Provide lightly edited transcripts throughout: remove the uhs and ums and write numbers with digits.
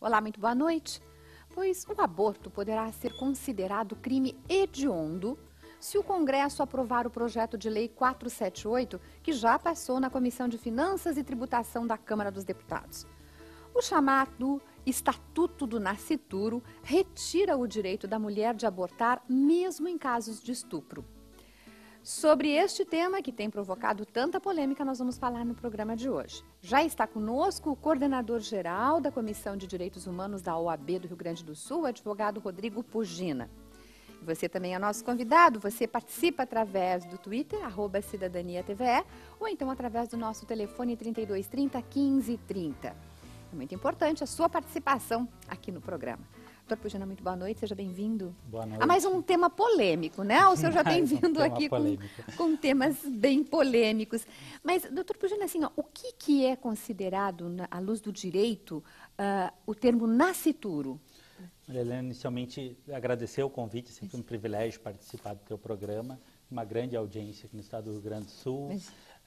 Olá, muito boa noite. Pois o aborto poderá ser considerado crime hediondo se o Congresso aprovar o projeto de lei 478, que já passou na Comissão de Finanças e Tributação da Câmara dos Deputados. O chamado Estatuto do Nascituro retira o direito da mulher de abortar, mesmo em casos de estupro. Sobre este tema, que tem provocado tanta polêmica, nós vamos falar no programa de hoje. Já está conosco o coordenador-geral da Comissão de Direitos Humanos da OAB do Rio Grande do Sul, o advogado Rodrigo Pugina. Você também é nosso convidado, você participa através do Twitter, @cidadaniatve, ou então através do nosso telefone 3230 1530. É muito importante a sua participação aqui no programa. Doutor Pugina, muito boa noite, seja bem-vindo. Boa noite. A mais um tema polêmico, né? O senhor já tem vindo aqui com temas bem polêmicos. Mas, doutor Pugina, assim, ó, o que é considerado, à luz do direito, o termo nascituro? Helena, inicialmente, agradecer o convite, sempre um privilégio participar do teu programa, uma grande audiência aqui no estado do Rio Grande do Sul,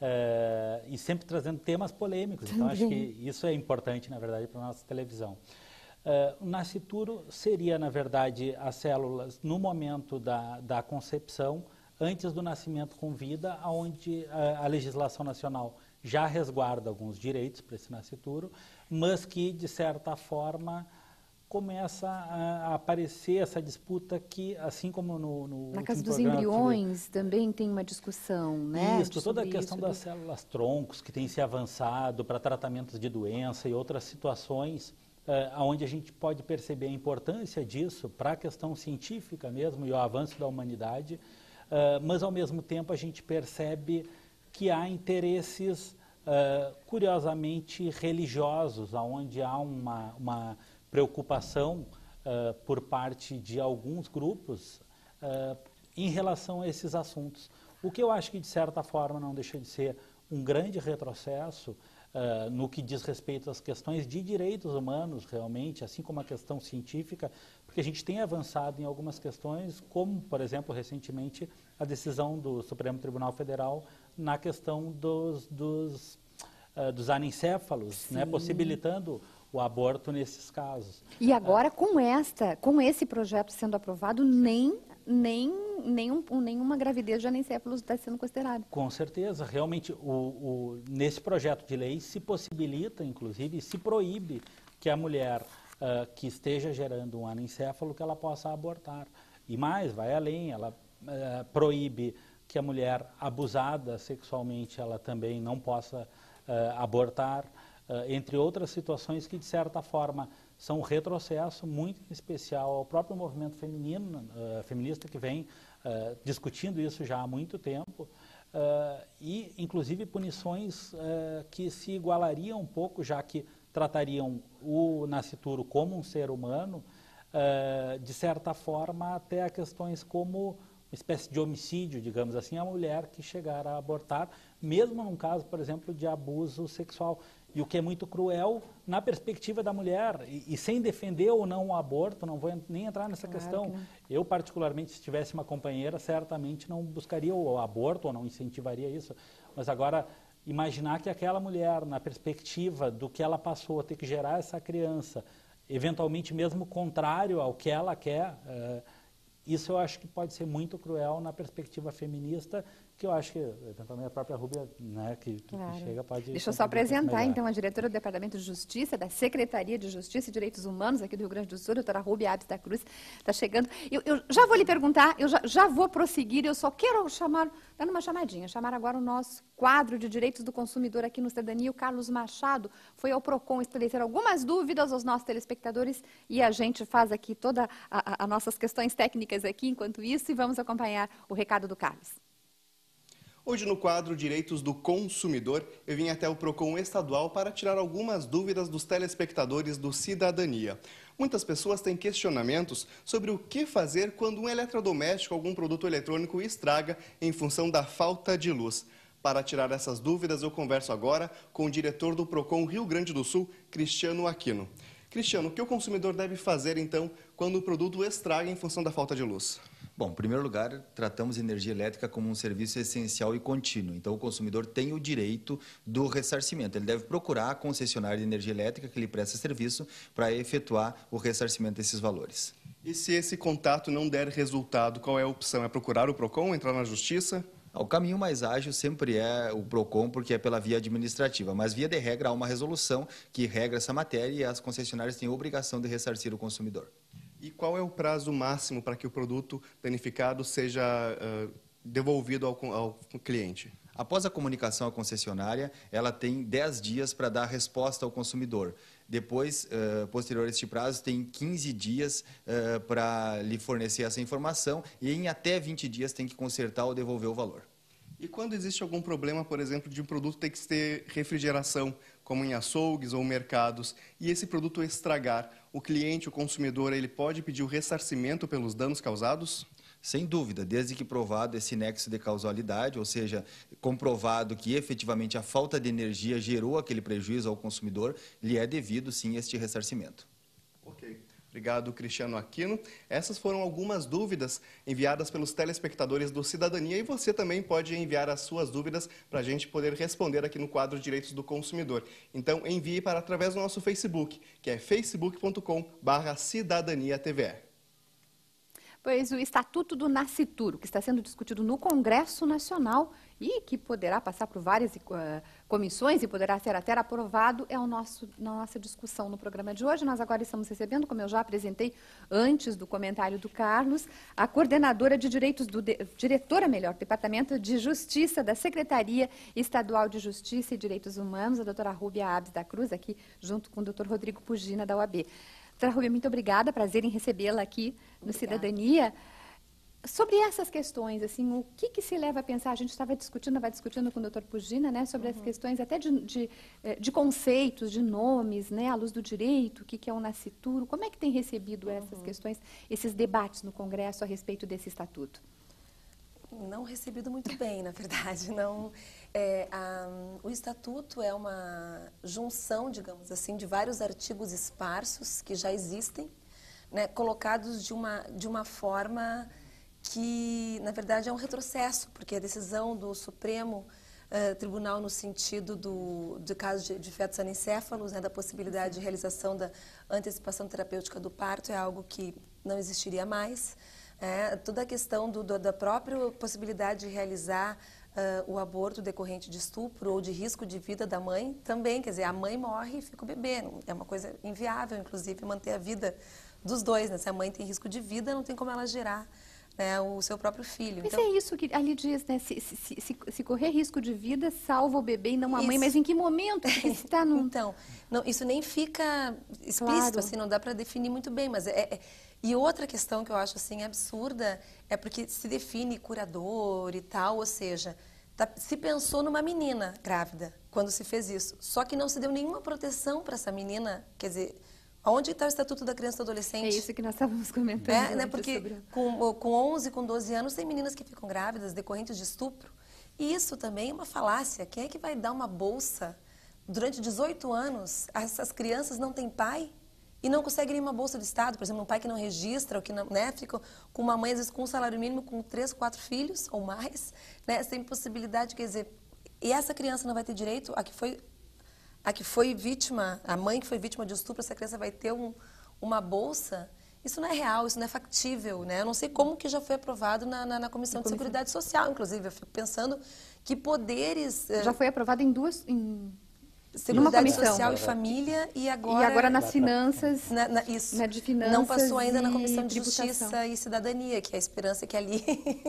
e sempre trazendo temas polêmicos. Então, acho que isso é importante, na verdade, para a nossa televisão. O nascituro seria, na verdade, as células no momento da concepção, antes do nascimento com vida, onde a legislação nacional já resguarda alguns direitos para esse nascituro, mas que, de certa forma, começa a aparecer essa disputa que, assim como no na casa dos embriões também tem uma discussão, né? Isso, toda a questão das células troncos que tem se avançado para tratamentos de doença e outras situações, onde a gente pode perceber a importância disso para a questão científica mesmo e o avanço da humanidade, mas ao mesmo tempo a gente percebe que há interesses curiosamente religiosos, onde há uma preocupação por parte de alguns grupos em relação a esses assuntos. O que eu acho que de certa forma não deixa de ser um grande retrocesso no que diz respeito às questões de direitos humanos, realmente, assim como a questão científica, porque a gente tem avançado em algumas questões, como, por exemplo, recentemente, a decisão do Supremo Tribunal Federal na questão dos anencéfalos, né, possibilitando o aborto nesses casos. E agora, com esse projeto sendo aprovado, nenhuma gravidez de anencéfalos está sendo considerada. Com certeza, realmente, nesse projeto de lei se possibilita, inclusive, se proíbe que a mulher que esteja gerando um anencéfalo, que ela possa abortar. E mais, vai além, ela proíbe que a mulher abusada sexualmente, ela também não possa abortar, entre outras situações que, de certa forma, são um retrocesso muito especial ao próprio movimento feminista que vem discutindo isso já há muito tempo, e, inclusive, punições que se igualariam um pouco, já que tratariam o nascituro como um ser humano, de certa forma, até a questões como uma espécie de homicídio, digamos assim, a mulher que chegar a abortar, mesmo num caso, por exemplo, de abuso sexual. E o que é muito cruel na perspectiva da mulher, e sem defender ou não o aborto, não vou nem entrar nessa questão. Eu, particularmente, se tivesse uma companheira, certamente não buscaria o aborto ou não incentivaria isso. Mas agora, imaginar que aquela mulher, na perspectiva do que ela passou a ter que gerar essa criança, eventualmente mesmo contrário ao que ela quer, isso eu acho que pode ser muito cruel na perspectiva feminista, que eu acho que, eventualmente, a própria Rúbia, né, que chega, pode... Deixa eu só apresentar, então, a diretora do Departamento de Justiça, da Secretaria de Justiça e Direitos Humanos aqui do Rio Grande do Sul, a doutora Rúbia Abes da Cruz, está chegando. Eu já vou lhe perguntar, eu já vou prosseguir, eu só quero chamar, dando uma chamadinha, chamar agora o nosso quadro de Direitos do Consumidor aqui no Cidadania, o Carlos Machado, foi ao PROCON esclarecer algumas dúvidas aos nossos telespectadores e a gente faz aqui todas as nossas questões técnicas aqui, enquanto isso, e vamos acompanhar o recado do Carlos. Hoje, no quadro Direitos do Consumidor, eu vim até o PROCON estadual para tirar algumas dúvidas dos telespectadores do Cidadania. Muitas pessoas têm questionamentos sobre o que fazer quando um eletrodoméstico ou algum produto eletrônico estraga em função da falta de luz. Para tirar essas dúvidas, eu converso agora com o diretor do PROCON Rio Grande do Sul, Cristiano Aquino. Cristiano, o que o consumidor deve fazer, então, quando o produto estraga em função da falta de luz? Bom, em primeiro lugar, tratamos energia elétrica como um serviço essencial e contínuo. Então, o consumidor tem o direito do ressarcimento. Ele deve procurar a concessionária de energia elétrica que lhe presta serviço para efetuar o ressarcimento desses valores. E se esse contato não der resultado, qual é a opção? É procurar o PROCON, entrar na justiça? O caminho mais ágil sempre é o PROCON, porque é pela via administrativa, mas via de regra há uma resolução que regra essa matéria e as concessionárias têm a obrigação de ressarcir o consumidor. E qual é o prazo máximo para que o produto danificado seja devolvido ao cliente? Após a comunicação à concessionária, ela tem 10 dias para dar resposta ao consumidor. Depois, posterior a este prazo, tem 15 dias para lhe fornecer essa informação e em até 20 dias tem que consertar ou devolver o valor. E quando existe algum problema, por exemplo, de um produto ter que ter refrigeração, como em açougues ou mercados, e esse produto estragar, o cliente, o consumidor, ele pode pedir o ressarcimento pelos danos causados? Sem dúvida, desde que provado esse nexo de causalidade, ou seja, comprovado que efetivamente a falta de energia gerou aquele prejuízo ao consumidor, lhe é devido sim este ressarcimento. Ok. Obrigado, Cristiano Aquino. Essas foram algumas dúvidas enviadas pelos telespectadores do Cidadania e você também pode enviar as suas dúvidas para a gente poder responder aqui no quadro Direitos do Consumidor. Então, envie para através do nosso Facebook, que é facebook.com/cidadaniatve. Pois o Estatuto do Nascituro, que está sendo discutido no Congresso Nacional e que poderá passar por várias comissões e poderá ser até aprovado, é nossa discussão no programa de hoje. Nós agora estamos recebendo, como eu já apresentei antes do comentário do Carlos, a coordenadora de direitos, diretora do Departamento de Justiça da Secretaria Estadual de Justiça e Direitos Humanos, a doutora Rúbia Abes da Cruz, aqui junto com o doutor Rodrigo Pugina, da OAB. Doutora Rúbia, muito obrigada, prazer em recebê-la aqui no Cidadania. Sobre essas questões, assim, o que se leva a pensar? A gente vai discutindo com o doutor Pugina, né, sobre as questões até de conceitos, de nomes, né, à luz do direito, o que é o nascituro. Como é que tem recebido essas questões, esses debates no Congresso a respeito desse estatuto? Não recebido muito bem, na verdade. Não, o Estatuto é uma junção, digamos assim, de vários artigos esparsos que já existem, né, colocados de uma forma que, na verdade, é um retrocesso, porque a decisão do Supremo Tribunal no sentido do caso de fetos anencéfalos, né, da possibilidade de realização da antecipação terapêutica do parto, é algo que não existiria mais. Toda a questão da própria possibilidade de realizar o aborto decorrente de estupro ou de risco de vida da mãe também, quer dizer, a mãe morre e fica o bebê. É uma coisa inviável, inclusive, manter a vida dos dois, né? Se a mãe tem risco de vida, não tem como ela gerar, né, o seu próprio filho. Mas então, é isso que ali diz, né? Se correr risco de vida, salva o bebê e não a mãe. Mas em que momento que está no... Então, não, isso nem fica explícito, claro. Assim, não dá para definir muito bem, mas E outra questão que eu acho assim absurda é porque se define curador e tal, ou seja, se pensou numa menina grávida quando se fez isso, só que não se deu nenhuma proteção para essa menina, quer dizer, onde está o Estatuto da Criança e do Adolescente? É isso que nós estávamos comentando. Né? Porque com 11, com 12 anos, tem meninas que ficam grávidas decorrentes de estupro, e isso também é uma falácia. Quem é que vai dar uma bolsa durante 18 anos? Essas crianças não têm pai? E não conseguem nenhuma bolsa do Estado, por exemplo, um pai que não registra, ou que não, né, fica com uma mãe, às vezes, com um salário mínimo, com 3, 4 filhos ou mais, né, sem possibilidade, quer dizer, e essa criança não vai ter direito a que foi vítima, a mãe que foi vítima de estupro, essa criança vai ter uma bolsa? Isso não é real, isso não é factível, né? Eu não sei como que já foi aprovado na Comissão de Seguridade Social, inclusive, eu fico pensando que poderes... Já foi aprovado em duas... Seguridade Social e Família e agora nas finanças, isso, de finanças não passou ainda na Comissão de Justiça e Cidadania, que é a esperança que ali...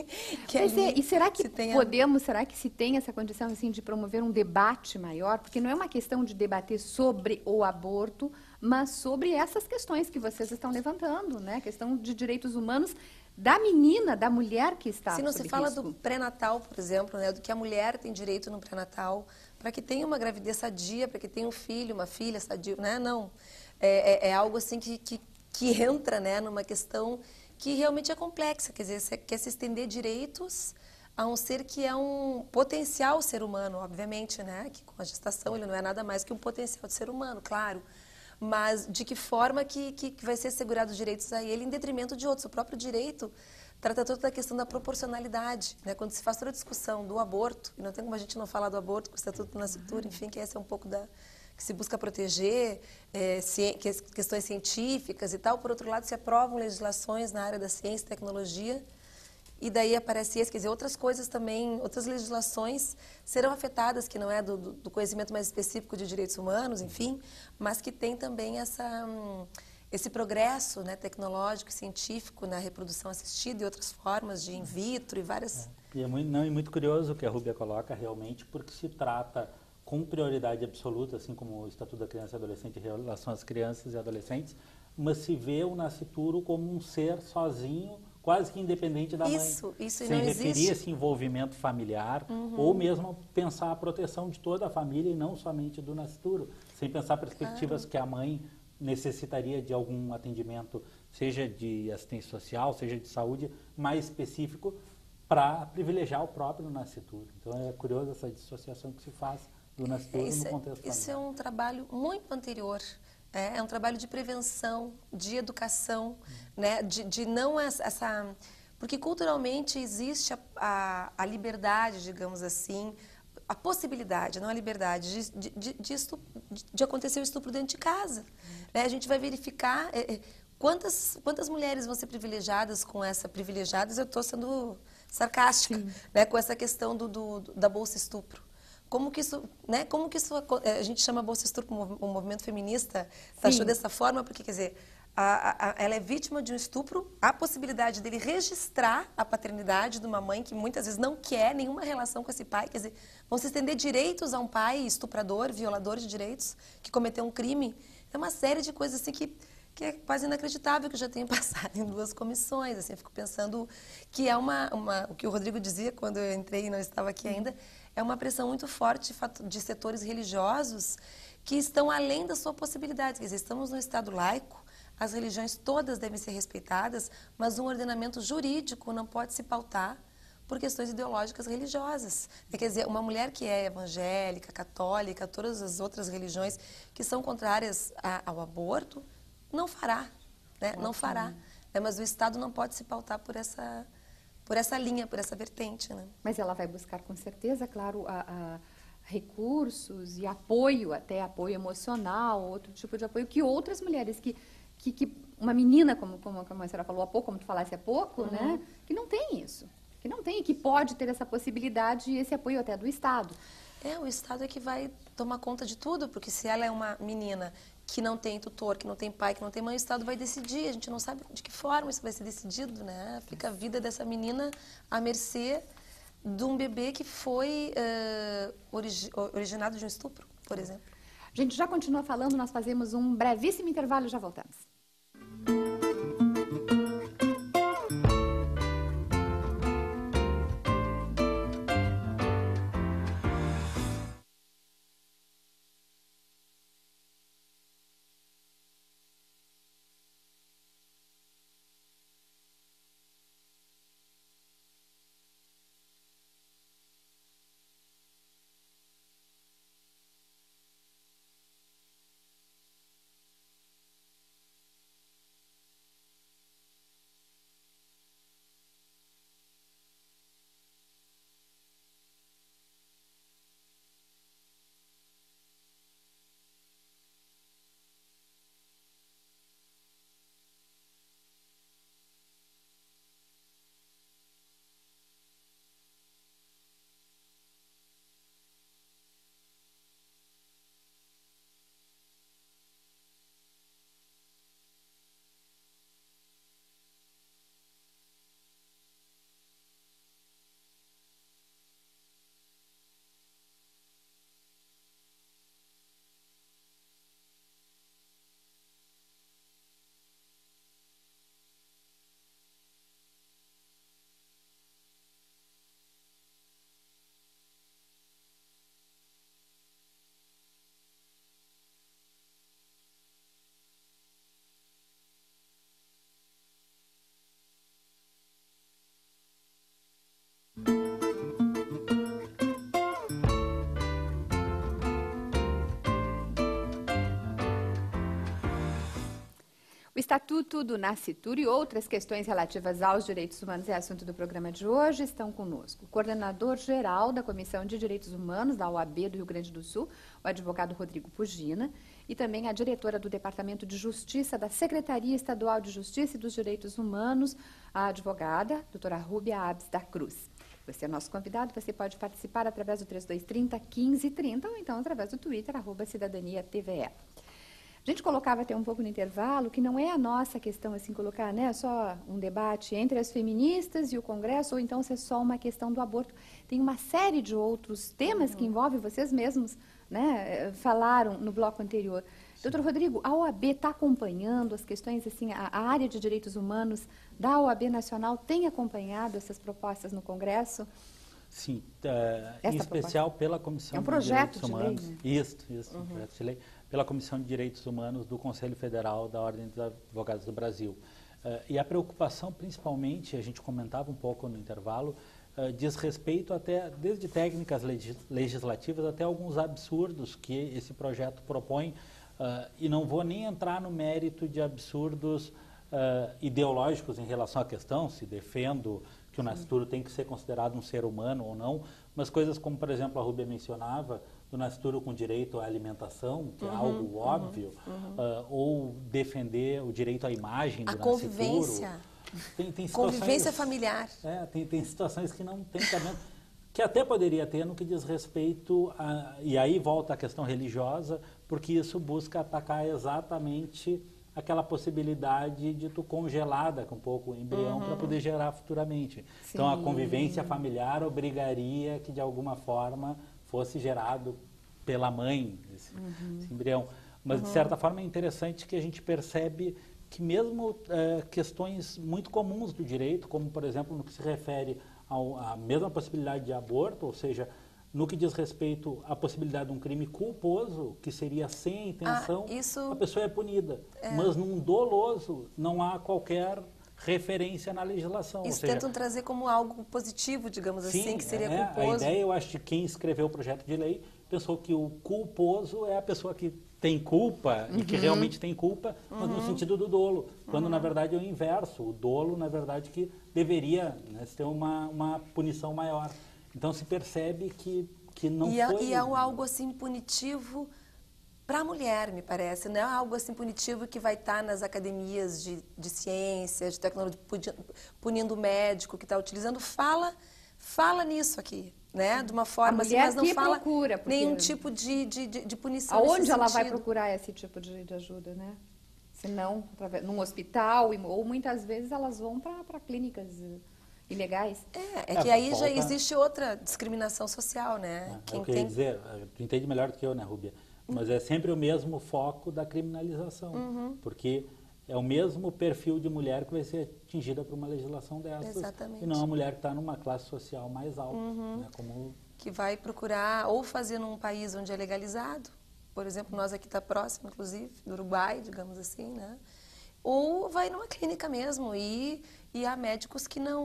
E será que será que se tem essa condição assim, de promover um debate maior? Porque não é uma questão de debater sobre o aborto, mas sobre essas questões que vocês estão levantando, né? A questão de direitos humanos da menina, da mulher que está sob risco. Se não se fala do pré-natal, por exemplo, né? Do que a mulher tem direito no pré-natal, para que tenha uma gravidez sadia, para que tenha um filho, uma filha sadia, né? Não. É algo assim que entra, né, numa questão que realmente é complexa. Quer dizer, quer se estender direitos a um ser que é um potencial ser humano, obviamente, né? Que com a gestação ele não é nada mais que um potencial de ser humano, claro. Mas de que forma que vai ser assegurado os direitos a ele em detrimento de outros? O próprio direito trata toda a questão da proporcionalidade, né? Quando se faz toda a discussão do aborto, e não tem como a gente não falar do aborto com o Estatuto do Nascituro, enfim, que esse é um pouco que se busca proteger, questões científicas e tal. Por outro lado, se aprovam legislações na área da ciência e tecnologia, e daí aparece esse, quer dizer, outras coisas também, outras legislações serão afetadas, que não é do conhecimento mais específico de direitos humanos, enfim, mas que tem também esse progresso, né, tecnológico e científico na reprodução assistida e outras formas de in vitro e várias... E é muito curioso o que a Rúbia coloca realmente, porque se trata com prioridade absoluta, assim como o Estatuto da Criança e Adolescente em relação às crianças e adolescentes, mas se vê o nascituro como um ser sozinho, quase que independente da mãe. Isso sem não referir existe. esse envolvimento familiar, ou mesmo pensar a proteção de toda a família e não somente do nascituro, sem pensar perspectivas que a mãe necessitaria de algum atendimento, seja de assistência social, seja de saúde, mais específico, para privilegiar o próprio nascituro. Então é curioso essa dissociação que se faz do nascituro no contexto familiar. Isso é um trabalho muito anterior. É um trabalho de prevenção, de educação, né? De não essa... Porque culturalmente existe a liberdade, digamos assim, a possibilidade, não a liberdade, de acontecer o estupro dentro de casa. Né? A gente vai verificar quantas mulheres vão ser privilegiadas com essa... Privilegiadas, eu estou sendo sarcástica, né? Com essa questão da bolsa estupro. Como que isso, né? Como que isso, a gente chama bolsa estupro, o movimento feminista taxou dessa forma, porque, quer dizer, ela é vítima de um estupro, há a possibilidade dele registrar a paternidade de uma mãe que muitas vezes não quer nenhuma relação com esse pai, quer dizer, vão se estender direitos a um pai estuprador, violador de direitos, que cometeu um crime. É uma série de coisas assim que é quase inacreditável, que eu já tenho passado em 2 comissões. Assim, eu fico pensando que é o que o Rodrigo dizia quando eu entrei e não estava aqui ainda, é uma pressão muito forte de setores religiosos que estão além da sua possibilidade. Quer dizer, estamos num Estado laico, as religiões todas devem ser respeitadas, mas um ordenamento jurídico não pode se pautar por questões ideológicas religiosas. Quer dizer, uma mulher que é evangélica, católica, todas as outras religiões que são contrárias ao aborto, não fará, né? Não fará. Mas o Estado não pode se pautar por essa linha, por essa vertente. Né? Mas ela vai buscar, com certeza, claro, recursos e apoio, até apoio emocional, outro tipo de apoio que outras mulheres que uma menina, como a senhora falou há pouco, como tu falasse há pouco, né? Que não tem isso. Que não tem, que pode ter essa possibilidade e esse apoio até do Estado. O Estado é que vai tomar conta de tudo, porque se ela é uma menina que não tem tutor, que não tem pai, que não tem mãe, o Estado vai decidir. A gente não sabe de que forma isso vai ser decidido, né? Fica a vida dessa menina à mercê de um bebê que foi originado de um estupro, por exemplo. A gente já continua falando, nós fazemos um brevíssimo intervalo e já voltamos. O Estatuto do Nascitur e outras questões relativas aos direitos humanos é assunto do programa de hoje. Estão conosco o coordenador-geral da Comissão de Direitos Humanos da OAB do Rio Grande do Sul, o advogado Rodrigo Pugina, e também a diretora do Departamento de Justiça da Secretaria Estadual de Justiça e dos Direitos Humanos, a advogada doutora Rúbia Abes da Cruz. Você é nosso convidado, você pode participar através do 3230-1530 ou então através do Twitter, @cidadania-tve. A gente colocava até um pouco no intervalo que não é a nossa questão assim colocar, né, só um debate entre as feministas e o Congresso, ou então ser só uma questão do aborto. Tem uma série de outros temas que envolvem, vocês mesmos, né, falaram no bloco anterior. Doutor Rodrigo, a OAB está acompanhando as questões, assim, a área de direitos humanos da OAB Nacional tem acompanhado essas propostas no Congresso? Sim, em especial pela Comissão de Direitos Humanos. Lei, né? Isso, um projeto de lei. Pela Comissão de Direitos Humanos do Conselho Federal da Ordem dos Advogados do Brasil. E a preocupação, principalmente, a gente comentava um pouco no intervalo, diz respeito até, desde técnicas legislativas até alguns absurdos que esse projeto propõe, e não vou nem entrar no mérito de absurdos ideológicos em relação à questão, se defendo que o nascituro tem que ser considerado um ser humano ou não, mas coisas como, por exemplo, a Rúbia mencionava, do nascituro com direito à alimentação, que é algo óbvio, ou defender o direito à imagem do nascituro. Convivência. Tem Convivência familiar. Tem situações que não tem cabimento, que até poderia ter no que diz respeito a... E aí volta a questão religiosa, porque isso busca atacar exatamente aquela possibilidade de tu congelar daqui um pouco o embrião para poder gerar futuramente. Sim. Então, a convivência familiar obrigaria que, de alguma forma, fosse gerado pela mãe esse embrião. Mas, de certa forma, é interessante que a gente percebe que mesmo questões muito comuns do direito, como, por exemplo, no que se refere à mesma possibilidade de aborto, ou seja, no que diz respeito à possibilidade de um crime culposo, que seria sem a intenção, a pessoa é punida. Mas num doloso, não há qualquer referência na legislação. Isso tentam trazer como algo positivo, digamos assim, que seria culposo. A ideia, eu acho, de quem escreveu o projeto de lei, pensou que o culposo é a pessoa que tem culpa e que realmente tem culpa, mas no sentido do dolo, quando na verdade é o inverso. O dolo, na verdade, que deveria, né, ter uma punição maior. Então se percebe que não foi... E é algo assim punitivo para a mulher, me parece. Não é algo assim punitivo que vai estar nas academias de ciências, de tecnologia, punindo o médico que está utilizando. Fala nisso aqui, né? De uma forma assim, mas não fala nenhum tipo de punição. Aonde ela vai procurar esse tipo de ajuda, né? Se não, num hospital, ou muitas vezes elas vão para clínicas ilegais. Que aí já existe outra discriminação social, né? Eu queria dizer, tu entende melhor do que eu, né, Rúbia? Mas é sempre o mesmo foco da criminalização, porque é o mesmo perfil de mulher que vai ser atingida por uma legislação dessas. Exatamente. E não a mulher que está numa classe social mais alta. Né, como... Que vai procurar ou fazer num país onde é legalizado, por exemplo, nós aqui está próximo, inclusive, do Uruguai, digamos assim, né? Ou vai numa clínica mesmo e há médicos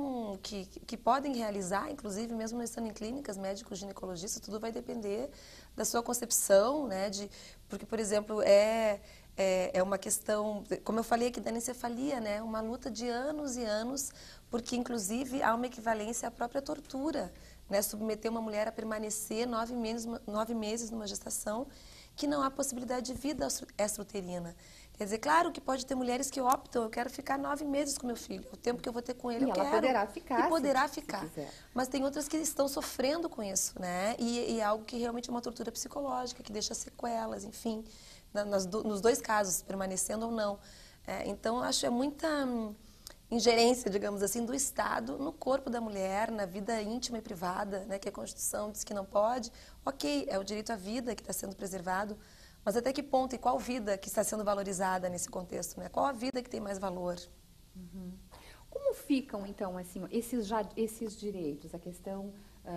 que podem realizar, inclusive mesmo não estando em clínicas, médicos ginecologistas, tudo vai depender da sua concepção, né? Porque, por exemplo, é uma questão, como eu falei aqui, da anencefalia, né? Uma luta de anos e anos, porque inclusive há uma equivalência à própria tortura, né? Submeter uma mulher a permanecer 9 meses numa gestação que não há possibilidade de vida extrauterina. Quer dizer, claro que pode ter mulheres que optam, eu quero ficar 9 meses com meu filho, o tempo que eu vou ter com ele, eu quero. Poderá ficar. E poderá ficar. Mas tem outras que estão sofrendo com isso, né? E é algo que realmente é uma tortura psicológica, que deixa sequelas, enfim, nos dois casos, permanecendo ou não. Então, eu acho muita ingerência, digamos assim, do Estado no corpo da mulher, na vida íntima e privada, né? Que a Constituição diz que não pode. Ok, é o direito à vida que está sendo preservado, mas até que ponto e qual vida que está sendo valorizada nesse contexto, né? Qual a vida que tem mais valor? Como ficam, então, assim, esses direitos, a questão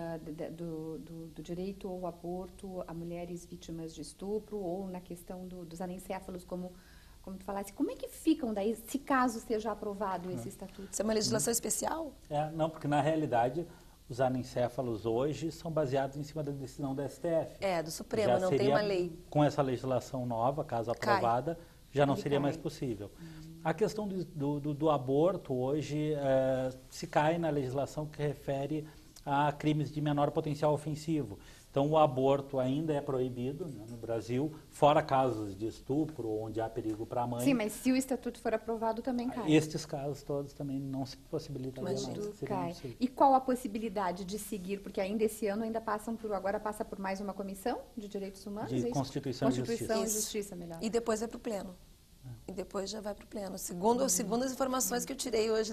do direito ao aborto a mulheres vítimas de estupro ou na questão dos anencéfalos, como tu falasse, como é que ficam daí, se caso seja aprovado esse estatuto? Isso é uma legislação especial? Não, porque na realidade os anencéfalos hoje são baseados em cima da decisão da STF. Do Supremo, já não tem uma lei. Com essa legislação nova, caso aprovada, já não seria mais possível. A questão do aborto hoje se cai na legislação que refere a crimes de menor potencial ofensivo. Então, o aborto ainda é proibido, né, no Brasil, fora casos de estupro, onde há perigo para a mãe. Sim, mas se o estatuto for aprovado, também cai. Estes casos todos também não se possibilitariam. Cai. E qual a possibilidade de seguir? Porque ainda esse ano agora passa por mais uma comissão de direitos humanos? De Constituição e Justiça, melhor. E depois vai para o pleno. E depois já vai para o pleno. Segundo as informações que eu tirei hoje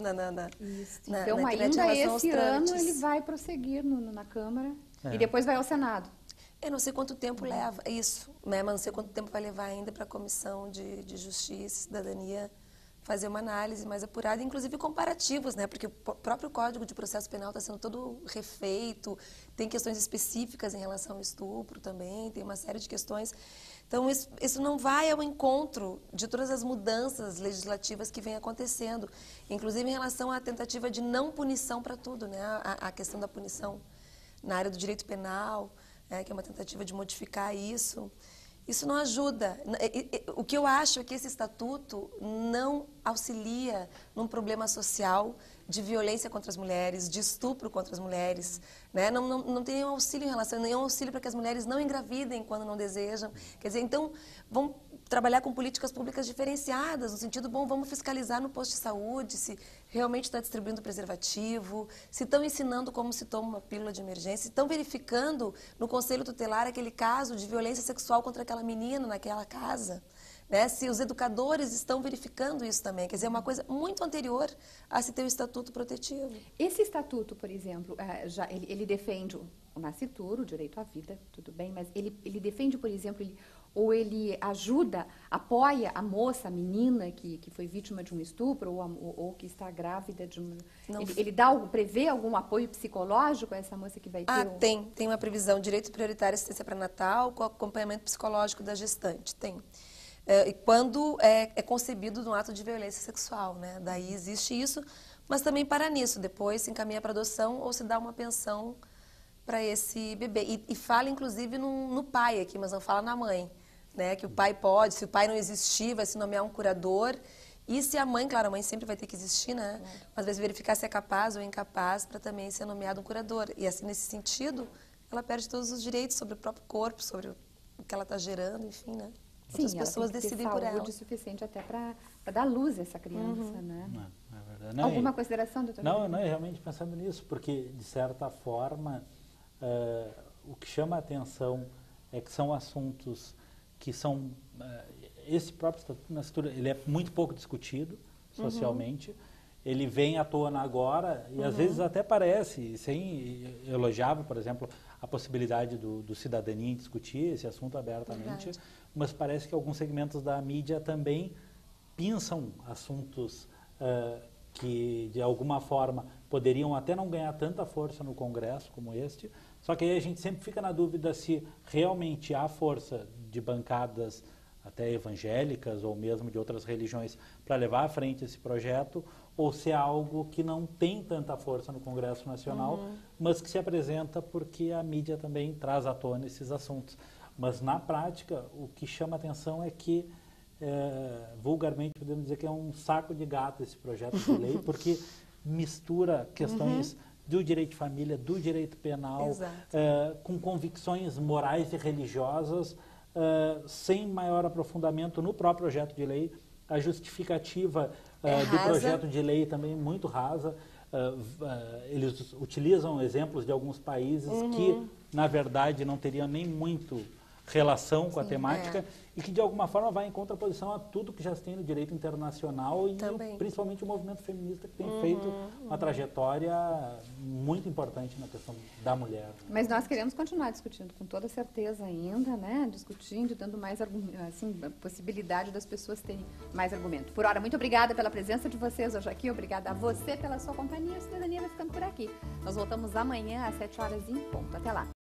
Então, ainda esse ano ele vai prosseguir na Câmara e depois vai ao Senado. Eu não sei quanto tempo leva isso, né? Mas não sei quanto tempo vai levar ainda para a Comissão de Justiça e Cidadania fazer uma análise mais apurada, inclusive comparativos, né? Porque o próprio Código de Processo Penal está sendo todo refeito, tem questões específicas em relação ao estupro também, tem uma série de questões. Então, isso não vai ao encontro de todas as mudanças legislativas que vêm acontecendo, inclusive em relação à tentativa de não punição para tudo, né? A questão da punição na área do direito penal, que é uma tentativa de modificar isso. Isso não ajuda. O que eu acho é que esse estatuto não auxilia num problema social de violência contra as mulheres, de estupro contra as mulheres, né? Não tem nenhum auxílio em relação, nenhum auxílio para que as mulheres não engravidem quando não desejam. Quer dizer, então, vamos trabalhar com políticas públicas diferenciadas, no sentido, vamos fiscalizar no posto de saúde se realmente está distribuindo preservativo, se estão ensinando como se toma uma pílula de emergência, se estão verificando no conselho tutelar aquele caso de violência sexual contra aquela menina naquela casa, né? Se os educadores estão verificando isso também. Quer dizer, é uma coisa muito anterior a se ter o estatuto protetivo. Esse estatuto, por exemplo, ele defende o nascituro, o direito à vida, tudo bem, mas ele defende, por exemplo, ou ele ajuda, apoia a moça, a menina que foi vítima de um estupro ou que está grávida de uma... Ele prevê algum apoio psicológico a essa moça que vai ter? Tem uma previsão, direito prioritário à assistência pré-natal com acompanhamento psicológico da gestante, tem. E quando é concebido num ato de violência sexual, né? Daí existe isso, mas também para nisso, depois se encaminha para adoção ou se dá uma pensão para esse bebê. E fala, inclusive, no pai aqui, mas não fala na mãe, né? Que o pai pode, se o pai não existir, vai se nomear um curador. E se a mãe, claro, a mãe sempre vai ter que existir, né? Mas vai verificar se é capaz ou incapaz para também ser nomeado um curador. E assim, nesse sentido, ela perde todos os direitos sobre o próprio corpo, sobre o que ela está gerando, enfim, né? Sim, ela pessoas tem que ter saúde suficiente até para dar luz a essa criança, né? É verdade. Alguma consideração, doutor? Não, é realmente pensando nisso, porque, de certa forma, o que chama a atenção é que são assuntos que são... esse próprio Estatuto da Nascituro, ele é muito pouco discutido socialmente, ele vem à tona agora e, às vezes, até parece, sem elogiável, por exemplo, a possibilidade do Cidadania discutir esse assunto abertamente, mas parece que alguns segmentos da mídia também pensam assuntos que, de alguma forma, poderiam até não ganhar tanta força no Congresso como este, só que aí a gente sempre fica na dúvida se realmente há força de bancadas até evangélicas ou mesmo de outras religiões para levar à frente esse projeto, ou se é algo que não tem tanta força no Congresso Nacional, mas que se apresenta porque a mídia também traz à tona esses assuntos. Mas, na prática, o que chama atenção é que, vulgarmente, podemos dizer que é um saco de gato esse projeto de lei, porque mistura questões do direito de família, do direito penal, com convicções morais e religiosas, sem maior aprofundamento no próprio projeto de lei. A justificativa do projeto de lei também muito rasa. Eles utilizam exemplos de alguns países que, na verdade, não teriam nem muito relação com a temática e que, de alguma forma, vai em contraposição a tudo que já se tem no direito internacional e principalmente o movimento feminista que tem feito uma trajetória muito importante na questão da mulher. Mas nós queremos continuar discutindo, com toda certeza ainda, né? Discutindo, dando mais assim, possibilidade das pessoas terem mais argumento. Por hora, muito obrigada pela presença de vocês hoje aqui, obrigada a você pela sua companhia. A Cidadania vai ficando por aqui. Nós voltamos amanhã às 7 horas em ponto. Até lá.